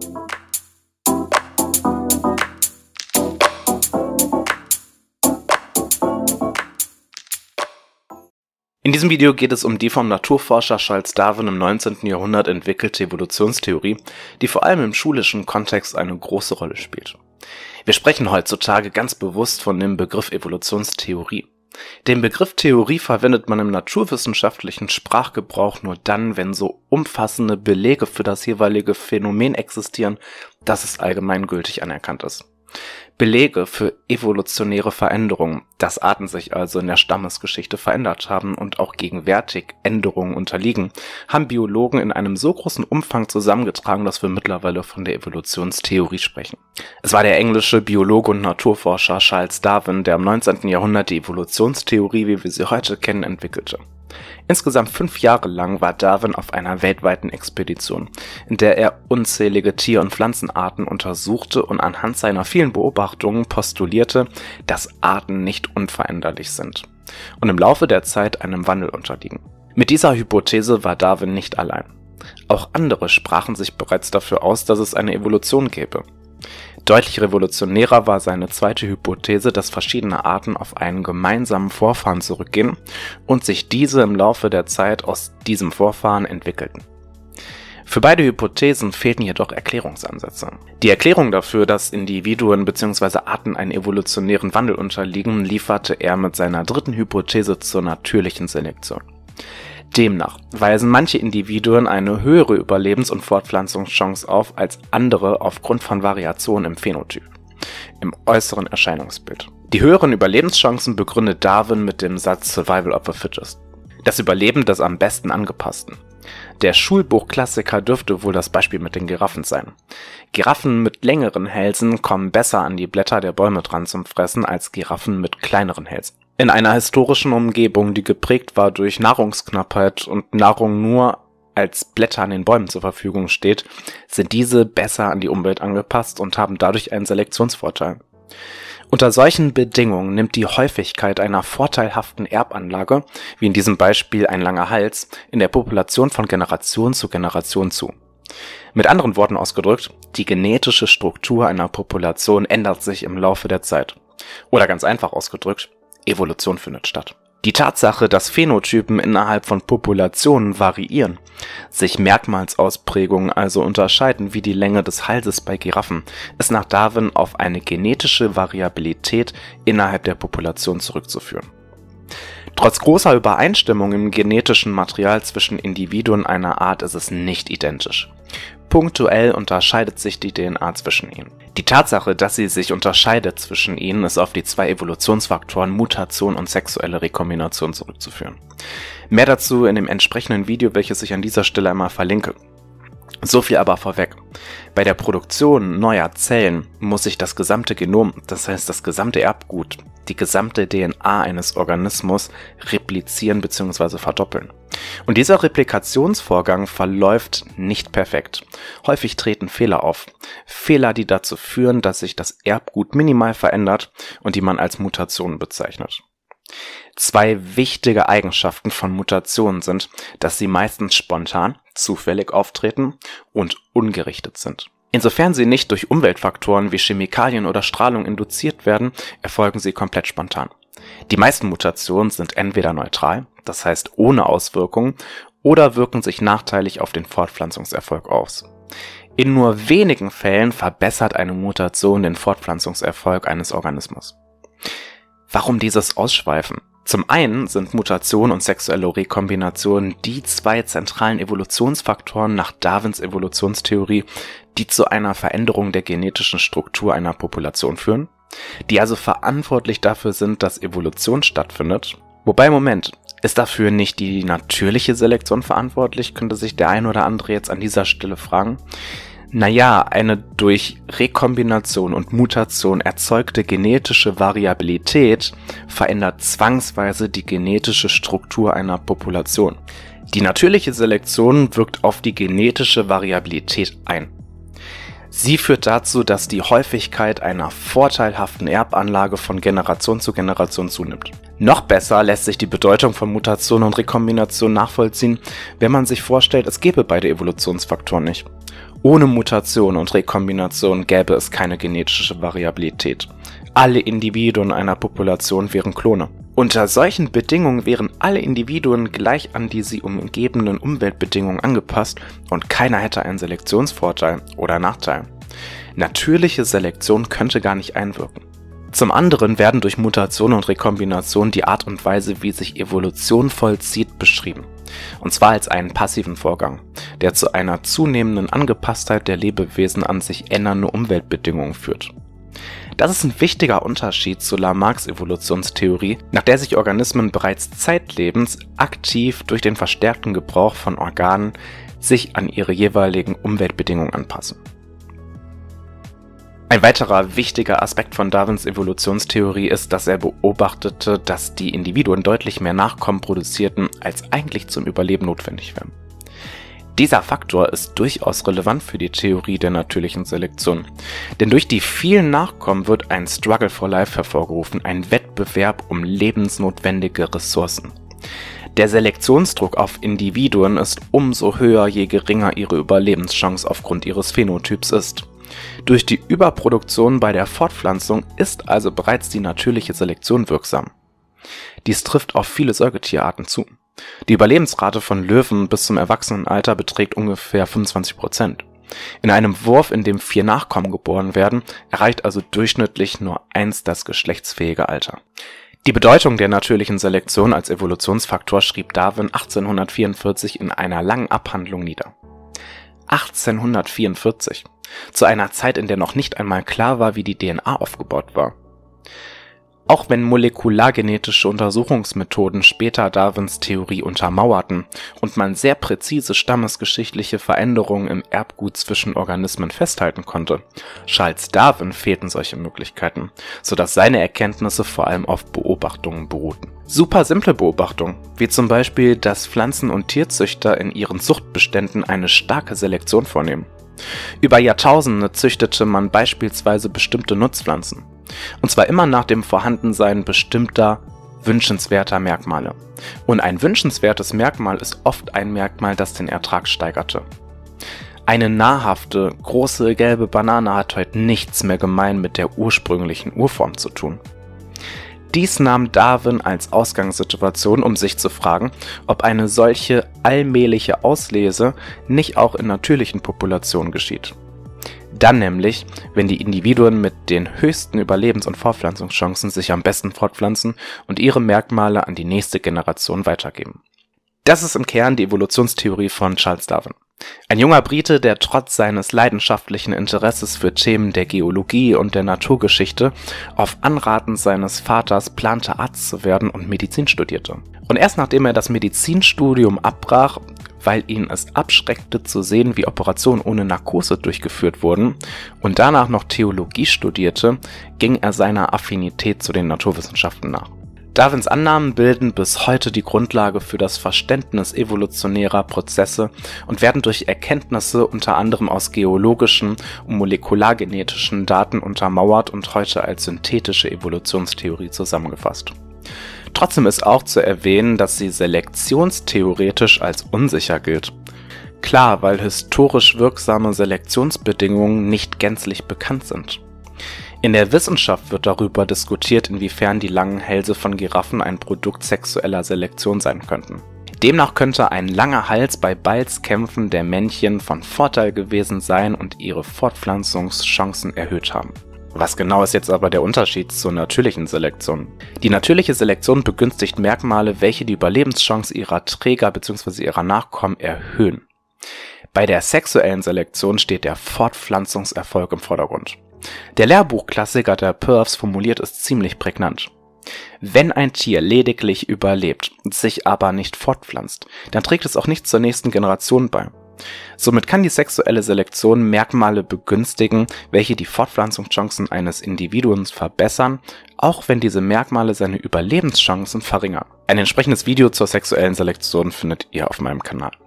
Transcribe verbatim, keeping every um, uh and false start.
In diesem Video geht es um die vom Naturforscher Charles Darwin im neunzehnten Jahrhundert entwickelte Evolutionstheorie, die vor allem im schulischen Kontext eine große Rolle spielt. Wir sprechen heutzutage ganz bewusst von dem Begriff Evolutionstheorie. Den Begriff Theorie verwendet man im naturwissenschaftlichen Sprachgebrauch nur dann, wenn so umfassende Belege für das jeweilige Phänomen existieren, dass es allgemeingültig anerkannt ist. Belege für evolutionäre Veränderungen, dass Arten sich also in der Stammesgeschichte verändert haben und auch gegenwärtig Änderungen unterliegen, haben Biologen in einem so großen Umfang zusammengetragen, dass wir mittlerweile von der Evolutionstheorie sprechen. Es war der englische Biologe und Naturforscher Charles Darwin, der im neunzehnten Jahrhundert die Evolutionstheorie, wie wir sie heute kennen, entwickelte. Insgesamt fünf Jahre lang war Darwin auf einer weltweiten Expedition, in der er unzählige Tier- und Pflanzenarten untersuchte und anhand seiner vielen Beobachtungen postulierte, dass Arten nicht unveränderlich sind und im Laufe der Zeit einem Wandel unterliegen. Mit dieser Hypothese war Darwin nicht allein. Auch andere sprachen sich bereits dafür aus, dass es eine Evolution gäbe. Deutlich revolutionärer war seine zweite Hypothese, dass verschiedene Arten auf einen gemeinsamen Vorfahren zurückgehen und sich diese im Laufe der Zeit aus diesem Vorfahren entwickelten. Für beide Hypothesen fehlten jedoch Erklärungsansätze. Die Erklärung dafür, dass Individuen bzw. Arten einen evolutionären Wandel unterliegen, lieferte er mit seiner dritten Hypothese zur natürlichen Selektion. Demnach weisen manche Individuen eine höhere Überlebens- und Fortpflanzungschance auf als andere aufgrund von Variationen im Phänotyp, im äußeren Erscheinungsbild. Die höheren Überlebenschancen begründet Darwin mit dem Satz Survival of the Fittest, das Überleben des am besten Angepassten. Der Schulbuchklassiker dürfte wohl das Beispiel mit den Giraffen sein. Giraffen mit längeren Hälsen kommen besser an die Blätter der Bäume dran zum Fressen als Giraffen mit kleineren Hälsen. In einer historischen Umgebung, die geprägt war durch Nahrungsknappheit und Nahrung nur als Blätter an den Bäumen zur Verfügung steht, sind diese besser an die Umwelt angepasst und haben dadurch einen Selektionsvorteil. Unter solchen Bedingungen nimmt die Häufigkeit einer vorteilhaften Erbanlage, wie in diesem Beispiel ein langer Hals, in der Population von Generation zu Generation zu. Mit anderen Worten ausgedrückt, die genetische Struktur einer Population ändert sich im Laufe der Zeit. Oder ganz einfach ausgedrückt, Evolution findet statt. Die Tatsache, dass Phänotypen innerhalb von Populationen variieren, sich Merkmalsausprägungen also unterscheiden wie die Länge des Halses bei Giraffen, ist nach Darwin auf eine genetische Variabilität innerhalb der Population zurückzuführen. Trotz großer Übereinstimmung im genetischen Material zwischen Individuen einer Art ist es nicht identisch. Punktuell unterscheidet sich die D N A zwischen ihnen. Die Tatsache, dass sie sich unterscheidet zwischen ihnen, ist auf die zwei Evolutionsfaktoren Mutation und sexuelle Rekombination zurückzuführen. Mehr dazu in dem entsprechenden Video, welches ich an dieser Stelle einmal verlinke. So viel aber vorweg. Bei der Produktion neuer Zellen muss sich das gesamte Genom, das heißt das gesamte Erbgut, die gesamte D N A eines Organismus replizieren bzw. verdoppeln. Und dieser Replikationsvorgang verläuft nicht perfekt. Häufig treten Fehler auf. Fehler, die dazu führen, dass sich das Erbgut minimal verändert und die man als Mutationen bezeichnet. Zwei wichtige Eigenschaften von Mutationen sind, dass sie meistens spontan, zufällig auftreten und ungerichtet sind. Insofern sie nicht durch Umweltfaktoren wie Chemikalien oder Strahlung induziert werden, erfolgen sie komplett spontan. Die meisten Mutationen sind entweder neutral, das heißt ohne Auswirkungen, oder wirken sich nachteilig auf den Fortpflanzungserfolg aus. In nur wenigen Fällen verbessert eine Mutation den Fortpflanzungserfolg eines Organismus. Warum dieses Ausschweifen? Zum einen sind Mutation und sexuelle Rekombination die zwei zentralen Evolutionsfaktoren nach Darwins Evolutionstheorie, die zu einer Veränderung der genetischen Struktur einer Population führen, die also verantwortlich dafür sind, dass Evolution stattfindet. Wobei, Moment, ist dafür nicht die natürliche Selektion verantwortlich, könnte sich der ein oder andere jetzt an dieser Stelle fragen. Naja, eine durch Rekombination und Mutation erzeugte genetische Variabilität verändert zwangsweise die genetische Struktur einer Population. Die natürliche Selektion wirkt auf die genetische Variabilität ein. Sie führt dazu, dass die Häufigkeit einer vorteilhaften Erbanlage von Generation zu Generation zunimmt. Noch besser lässt sich die Bedeutung von Mutation und Rekombination nachvollziehen, wenn man sich vorstellt, es gäbe beide Evolutionsfaktoren nicht. Ohne Mutation und Rekombination gäbe es keine genetische Variabilität. Alle Individuen einer Population wären Klone. Unter solchen Bedingungen wären alle Individuen gleich an die sie umgebenden Umweltbedingungen angepasst und keiner hätte einen Selektionsvorteil oder Nachteil. Natürliche Selektion könnte gar nicht einwirken. Zum anderen werden durch Mutation und Rekombination die Art und Weise, wie sich Evolution vollzieht, beschrieben. Und zwar als einen passiven Vorgang, der zu einer zunehmenden Angepasstheit der Lebewesen an sich ändernde Umweltbedingungen führt. Das ist ein wichtiger Unterschied zu Lamarcks Evolutionstheorie, nach der sich Organismen bereits zeitlebens aktiv durch den verstärkten Gebrauch von Organen sich an ihre jeweiligen Umweltbedingungen anpassen. Ein weiterer wichtiger Aspekt von Darwins Evolutionstheorie ist, dass er beobachtete, dass die Individuen deutlich mehr Nachkommen produzierten, als eigentlich zum Überleben notwendig wären. Dieser Faktor ist durchaus relevant für die Theorie der natürlichen Selektion, denn durch die vielen Nachkommen wird ein Struggle for Life hervorgerufen, ein Wettbewerb um lebensnotwendige Ressourcen. Der Selektionsdruck auf Individuen ist umso höher, je geringer ihre Überlebenschance aufgrund ihres Phänotyps ist. Durch die Überproduktion bei der Fortpflanzung ist also bereits die natürliche Selektion wirksam. Dies trifft auf viele Säugetierarten zu. Die Überlebensrate von Löwen bis zum Erwachsenenalter beträgt ungefähr fünfundzwanzig Prozent. In einem Wurf, in dem vier Nachkommen geboren werden, erreicht also durchschnittlich nur eins das geschlechtsfähige Alter. Die Bedeutung der natürlichen Selektion als Evolutionsfaktor schrieb Darwin achtzehnhundertvierundvierzig in einer langen Abhandlung nieder. achtzehnhundertvierundvierzig, zu einer Zeit, in der noch nicht einmal klar war, wie die D N A aufgebaut war. Auch wenn molekulargenetische Untersuchungsmethoden später Darwins Theorie untermauerten und man sehr präzise stammesgeschichtliche Veränderungen im Erbgut zwischen Organismen festhalten konnte, Charles Darwin fehlten solche Möglichkeiten, sodass seine Erkenntnisse vor allem auf Beobachtungen beruhten. Super simple Beobachtungen, wie zum Beispiel, dass Pflanzen- und Tierzüchter in ihren Zuchtbeständen eine starke Selektion vornehmen. Über Jahrtausende züchtete man beispielsweise bestimmte Nutzpflanzen. Und zwar immer nach dem Vorhandensein bestimmter wünschenswerter Merkmale. Und ein wünschenswertes Merkmal ist oft ein Merkmal, das den Ertrag steigerte. Eine nahrhafte, große gelbe Banane hat heute nichts mehr gemein mit der ursprünglichen Urform zu tun. Dies nahm Darwin als Ausgangssituation, um sich zu fragen, ob eine solche allmähliche Auslese nicht auch in natürlichen Populationen geschieht. Dann nämlich, wenn die Individuen mit den höchsten Überlebens- und Fortpflanzungschancen sich am besten fortpflanzen und ihre Merkmale an die nächste Generation weitergeben. Das ist im Kern die Evolutionstheorie von Charles Darwin. Ein junger Brite, der trotz seines leidenschaftlichen Interesses für Themen der Geologie und der Naturgeschichte auf Anraten seines Vaters plante, Arzt zu werden und Medizin studierte. Und erst nachdem er das Medizinstudium abbrach, weil ihn es abschreckte zu sehen, wie Operationen ohne Narkose durchgeführt wurden, und danach noch Theologie studierte, ging er seiner Affinität zu den Naturwissenschaften nach. Darwins Annahmen bilden bis heute die Grundlage für das Verständnis evolutionärer Prozesse und werden durch Erkenntnisse unter anderem aus geologischen und molekulargenetischen Daten untermauert und heute als synthetische Evolutionstheorie zusammengefasst. Trotzdem ist auch zu erwähnen, dass sie selektionstheoretisch als unsicher gilt. Klar, weil historisch wirksame Selektionsbedingungen nicht gänzlich bekannt sind. In der Wissenschaft wird darüber diskutiert, inwiefern die langen Hälse von Giraffen ein Produkt sexueller Selektion sein könnten. Demnach könnte ein langer Hals bei Balzkämpfen der Männchen von Vorteil gewesen sein und ihre Fortpflanzungschancen erhöht haben. Was genau ist jetzt aber der Unterschied zur natürlichen Selektion? Die natürliche Selektion begünstigt Merkmale, welche die Überlebenschance ihrer Träger bzw. ihrer Nachkommen erhöhen. Bei der sexuellen Selektion steht der Fortpflanzungserfolg im Vordergrund. Der Lehrbuchklassiker der Perfs formuliert es ziemlich prägnant. Wenn ein Tier lediglich überlebt, sich aber nicht fortpflanzt, dann trägt es auch nicht zur nächsten Generation bei. Somit kann die sexuelle Selektion Merkmale begünstigen, welche die Fortpflanzungschancen eines Individuums verbessern, auch wenn diese Merkmale seine Überlebenschancen verringern. Ein entsprechendes Video zur sexuellen Selektion findet ihr auf meinem Kanal.